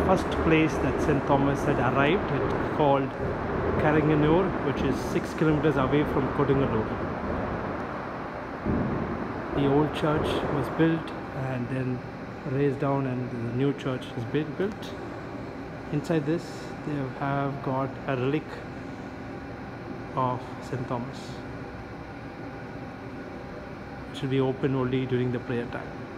first place that St. Thomas had arrived. It's called Caranganore, which is 6 kilometers away from Kodungaloor. The old church was built and then raised down, and the new church has been built. Inside this, they have got a relic of St. Thomas. It should be open only during the prayer time.